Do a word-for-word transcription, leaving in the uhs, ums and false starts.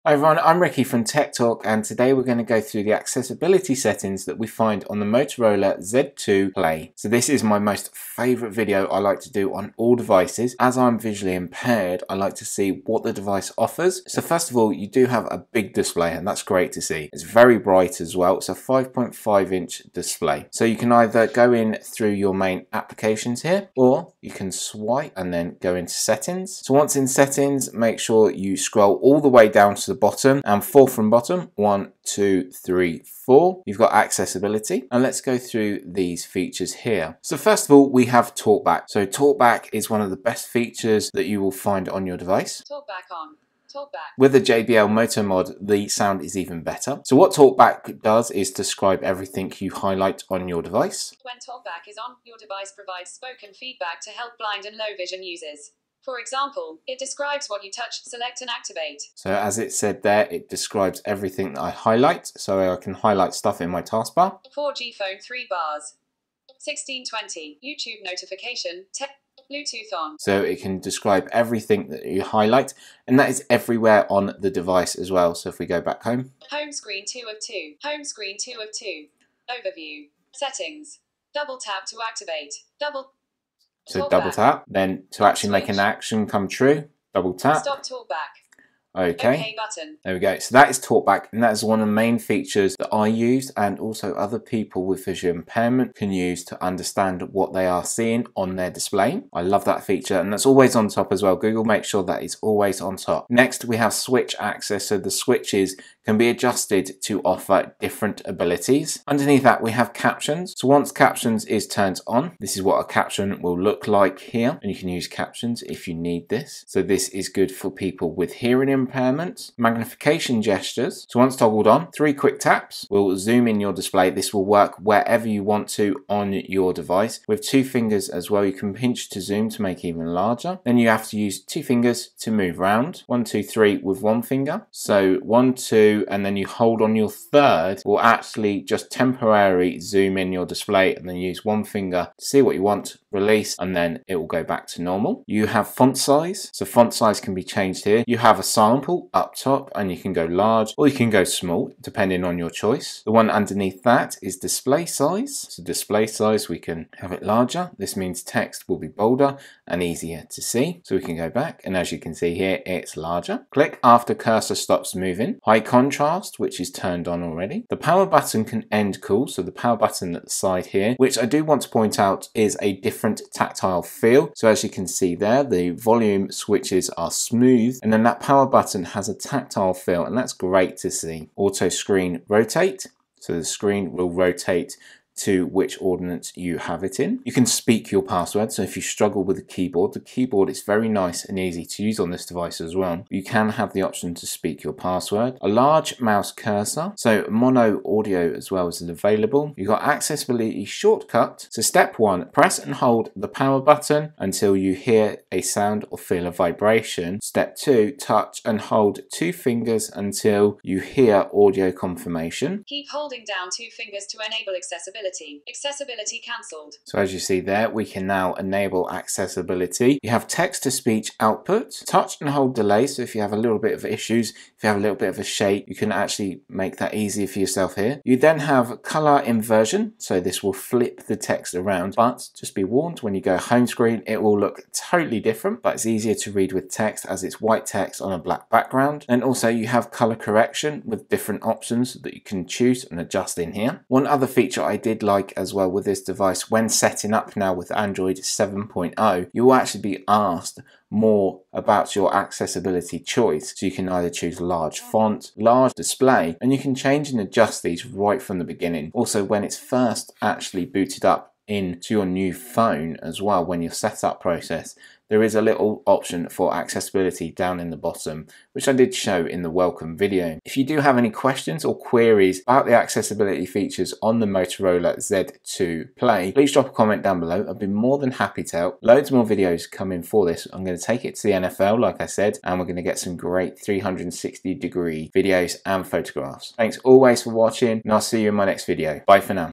Hi everyone, I'm Ricky from Tech Talk, and today we're going to go through the accessibility settings that we find on the Motorola Z two Play. So this is my most favourite video I like to do on all devices. As I'm visually impaired, I like to see what the device offers. So first of all, you do have a big display, and that's great to see. It's very bright as well. It's a five point five inch display. So you can either go in through your main applications here, or you can swipe and then go into settings. So once in settings, make sure you scroll all the way down to the bottom and four from bottom. One, two, three, four. You've got accessibility, and let's go through these features here. So first of all, we have Talkback. So Talkback is one of the best features that you will find on your device. Talkback on. Talkback. With the J B L Moto mod, the sound is even better. So what Talkback does is describe everything you highlight on your device. When Talkback is on, your device provides spoken feedback to help blind and low vision users. For example, it describes what you touch, select and activate. So as it said there, it describes everything that I highlight, so I can highlight stuff in my taskbar. four G phone three bars. sixteen twenty, YouTube notification, Bluetooth on. So it can describe everything that you highlight, and that is everywhere on the device as well. So if we go back home. Home screen two of two. Home screen two of two. Overview. Settings. Double tap to activate. Double So Talkback. double tap, then to actually make an action come true, double tap. Stop Talkback. Okay. OK button. There we go. So that is Talkback, and that is one of the main features that I use, and also other people with visual impairment can use to understand what they are seeing on their display. I love that feature, and that's always on top as well. Google makes sure that it's always on top. Next, we have switch access. So the switches can be adjusted to offer different abilities. Underneath that, we have captions. So once captions is turned on, this is what a caption will look like here, and you can use captions if you need this. So this is good for people with hearing impairment. Magnification gestures. So once toggled on, three quick taps will zoom in your display. This will work wherever you want to on your device. With two fingers as well, you can pinch to zoom to make it even larger. Then you have to use two fingers to move around. One, two, three with one finger. So one, two, and then you hold on your third will actually just temporarily zoom in your display, and then use one finger to see what you want, release, and then it will go back to normal. You have font size. So font size can be changed here. You have a sample up top, and you can go large or you can go small depending on your choice. The one underneath that is display size. So display size, we can have it larger. This means text will be bolder and easier to see. So we can go back, and as you can see here, it's larger. Click after cursor stops moving. High contrast, which is turned on already. The power button can end cool. So the power button at the side here, which I do want to point out, is a different tactile feel. So as you can see there, the volume switches are smooth, and then that power button has a tactile feel, and that's great to see. Auto screen rotate. So the screen will rotate to which ordinance you have it in. You can speak your password, so if you struggle with the keyboard, the keyboard is very nice and easy to use on this device as well. You can have the option to speak your password. A large mouse cursor, so mono audio as well is available. You've got accessibility shortcut. So step one, press and hold the power button until you hear a sound or feel a vibration. Step two, touch and hold two fingers until you hear audio confirmation. Keep holding down two fingers to enable accessibility. Accessibility cancelled. So as you see there, we can now enable accessibility. You have text-to-speech output, touch and hold delay. So if you have a little bit of issues, if you have a little bit of a shake, you can actually make that easier for yourself here. You then have color inversion. So this will flip the text around, but just be warned, when you go home screen, it will look totally different, but it's easier to read with text as it's white text on a black background. And also you have color correction with different options that you can choose and adjust in here. One other feature I did like as well with this device, when setting up now with Android seven point oh, you will actually be asked more about your accessibility choice. So you can either choose large font, large display, and you can change and adjust these right from the beginning. Also, when it's first actually booted up into your new phone as well, when your setup process, there is a little option for accessibility down in the bottom, which I did show in the welcome video. If you do have any questions or queries about the accessibility features on the Motorola Z two Play, please drop a comment down below. I'd be more than happy to help. Loads more videos coming for this. I'm going to take it to the N F L, like I said, and we're going to get some great three hundred sixty degree videos and photographs. Thanks always for watching, and I'll see you in my next video. Bye for now.